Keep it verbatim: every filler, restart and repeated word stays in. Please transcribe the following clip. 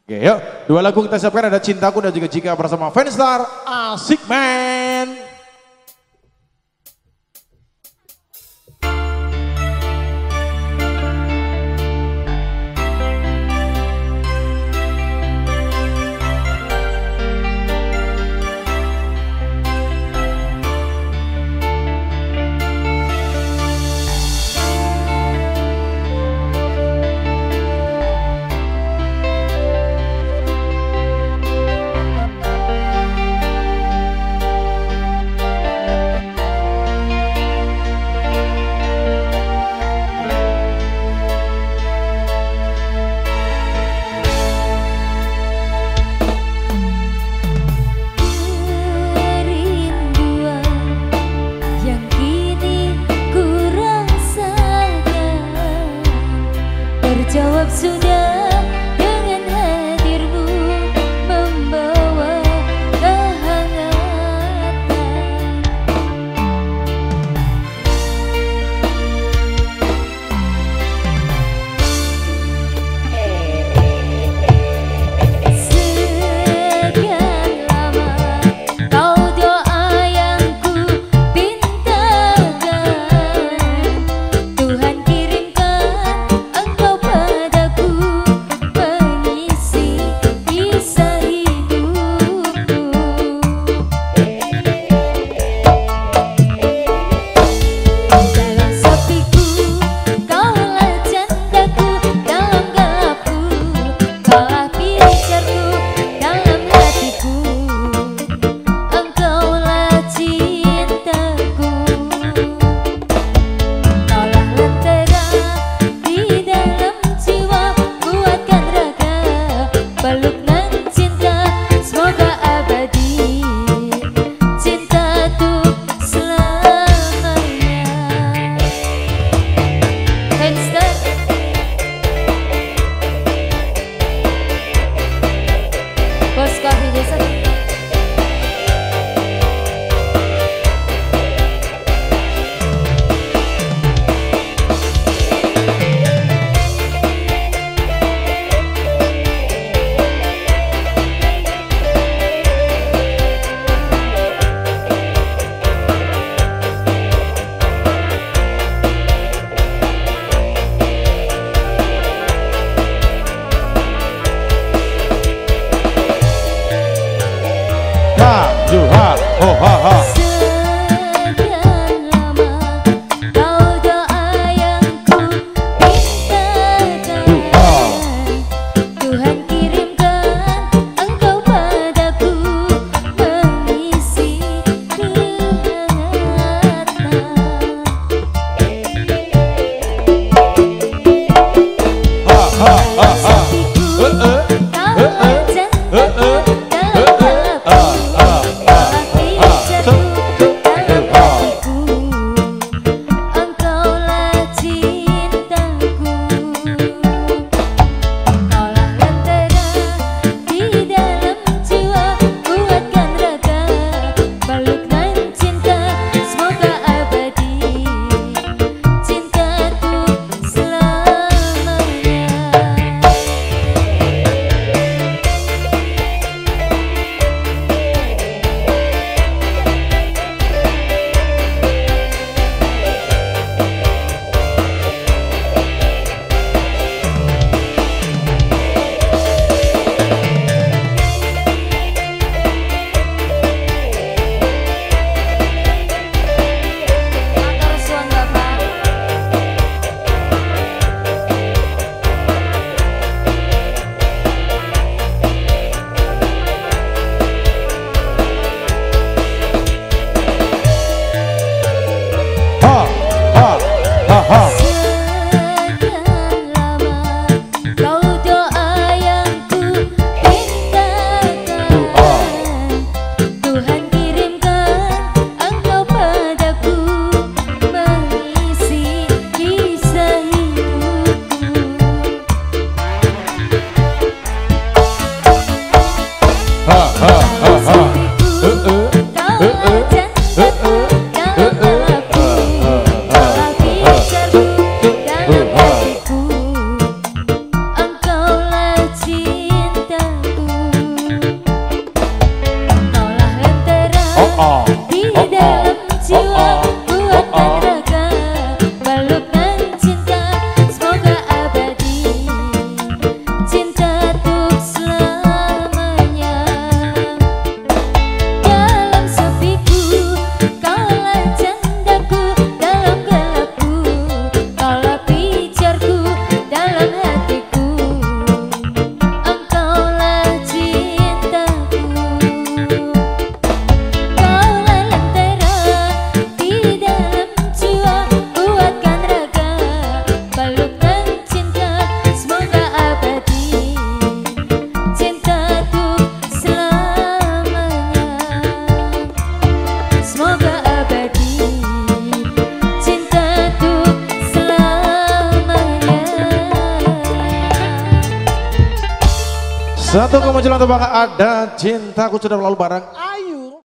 Oke, yuk, dua lagu kita siapkan, ada Cintaku dan juga Jika bersama Fanstar. Asik men. Jawab sudah dengan hadirmu membawa kehangatan. Sekian lama kau doa yang ku pintakan, Tuhan kirimkan engkau padaku mengisi kisah hidupku. Dalam sepiku kaulah candaku, dalam gelapku kaulah pijarku, dalam hatiku engkaulah cintaku. Kaulah lentera di dalam jiwa, kuatkan raga, peluk nan cinta, semoga abadi, cinta tuh selamanya. Fanstar. Bos Coffee Desa. Ha, ju, ha, ho, ha, ha. Sekian lama kau doa yang ku pintakan, Tuhan kirimkan engkau padaku mengisi kehangatan. Ha, ha, ha, ha. Sepiku Eh, eh. kaulah candaku, dalam gelapku Ah, ah, kaulah pijarku, dalam ah. hatiku engkaulah cintaku. Kaulah lentera di dalam jiwa, kuatkan raga, peluk nan cinta, semoga abadi, cinta tuh selamanya. Satu kemunculan tebak ada cintaku sudah lalu bareng.